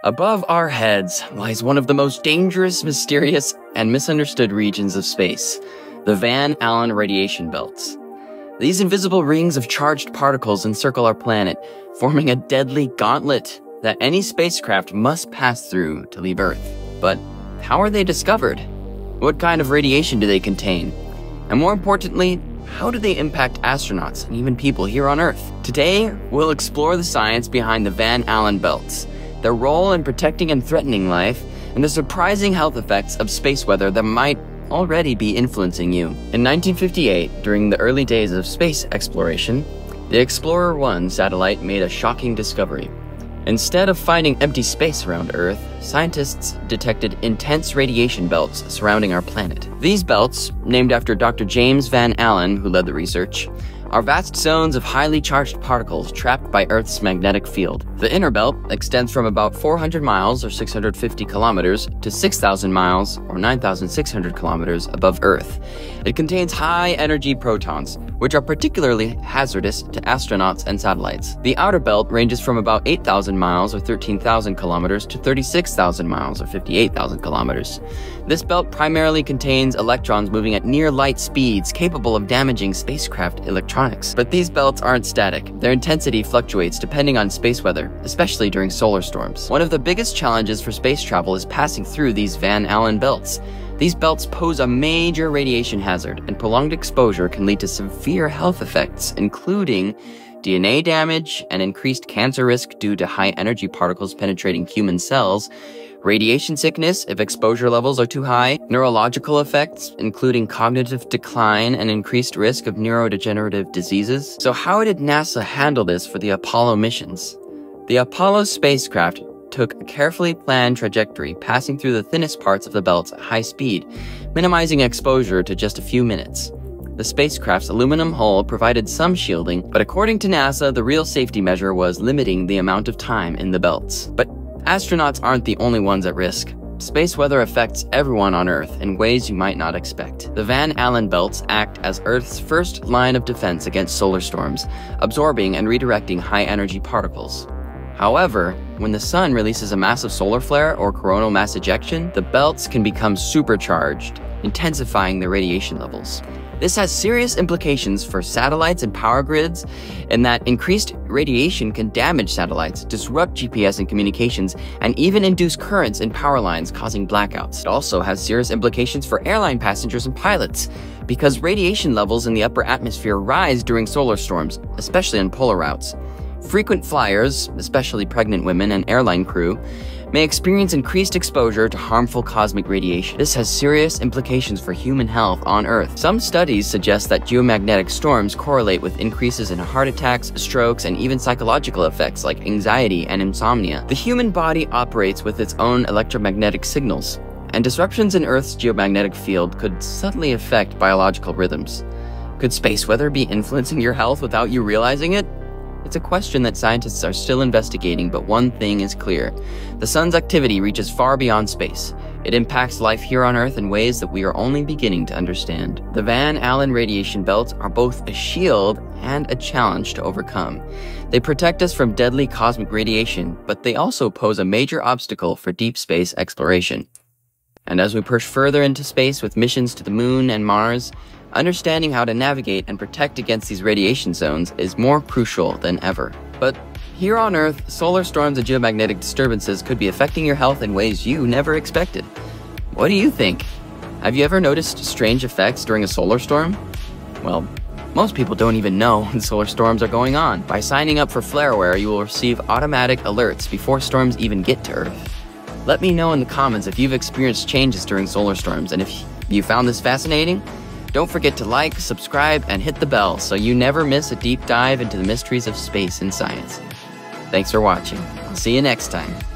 Above our heads lies one of the most dangerous, mysterious, and misunderstood regions of space, the Van Allen radiation belts. These invisible rings of charged particles encircle our planet, forming a deadly gauntlet that any spacecraft must pass through to leave Earth. But how are they discovered? What kind of radiation do they contain? And more importantly, how do they impact astronauts and even people here on Earth? Today, we'll explore the science behind the Van Allen belts, their role in protecting and threatening life, and the surprising health effects of space weather that might already be influencing you. In 1958, during the early days of space exploration, the Explorer 1 satellite made a shocking discovery. Instead of finding empty space around Earth, scientists detected intense radiation belts surrounding our planet. These belts, named after Dr. James Van Allen, who led the research, are vast zones of highly charged particles trapped by Earth's magnetic field. The inner belt extends from about 400 miles or 650 kilometers to 6,000 miles or 9,600 kilometers above Earth. It contains high-energy protons, which are particularly hazardous to astronauts and satellites. The outer belt ranges from about 8,000 miles or 13,000 kilometers to 36,000 miles or 58,000 kilometers. This belt primarily contains electrons moving at near light speeds capable of damaging spacecraft electronics. But these belts aren't static. Their intensity fluctuates depending on space weather, especially during solar storms. One of the biggest challenges for space travel is passing through these Van Allen belts. These belts pose a major radiation hazard, and prolonged exposure can lead to severe health effects, including DNA damage and increased cancer risk due to high-energy particles penetrating human cells, radiation sickness if exposure levels are too high, neurological effects, including cognitive decline and increased risk of neurodegenerative diseases. So how did NASA handle this for the Apollo missions? The Apollo spacecraft took a carefully planned trajectory, passing through the thinnest parts of the belts at high speed, minimizing exposure to just a few minutes. The spacecraft's aluminum hull provided some shielding, but according to NASA, the real safety measure was limiting the amount of time in the belts. But astronauts aren't the only ones at risk. Space weather affects everyone on Earth in ways you might not expect. The Van Allen belts act as Earth's first line of defense against solar storms, absorbing and redirecting high-energy particles. However, when the sun releases a massive solar flare or coronal mass ejection, the belts can become supercharged, intensifying the radiation levels. This has serious implications for satellites and power grids, in that increased radiation can damage satellites, disrupt GPS and communications, and even induce currents in power lines, causing blackouts. It also has serious implications for airline passengers and pilots, because radiation levels in the upper atmosphere rise during solar storms, especially on polar routes. Frequent flyers, especially pregnant women and airline crew, may experience increased exposure to harmful cosmic radiation. This has serious implications for human health on Earth. Some studies suggest that geomagnetic storms correlate with increases in heart attacks, strokes, and even psychological effects like anxiety and insomnia. The human body operates with its own electromagnetic signals, and disruptions in Earth's geomagnetic field could subtly affect biological rhythms. Could space weather be influencing your health without you realizing it? It's a question that scientists are still investigating, but one thing is clear. The sun's activity reaches far beyond space. It impacts life here on Earth in ways that we are only beginning to understand. The Van Allen radiation belts are both a shield and a challenge to overcome. They protect us from deadly cosmic radiation, but they also pose a major obstacle for deep space exploration. And as we push further into space with missions to the Moon and Mars, understanding how to navigate and protect against these radiation zones is more crucial than ever. But here on Earth, solar storms and geomagnetic disturbances could be affecting your health in ways you never expected. What do you think? Have you ever noticed strange effects during a solar storm? Well, most people don't even know when solar storms are going on. By signing up for FlareAware, you will receive automatic alerts before storms even get to Earth. Let me know in the comments if you've experienced changes during solar storms, and if you found this fascinating. Don't forget to like, subscribe, and hit the bell so you never miss a deep dive into the mysteries of space and science. Thanks for watching. I'll see you next time.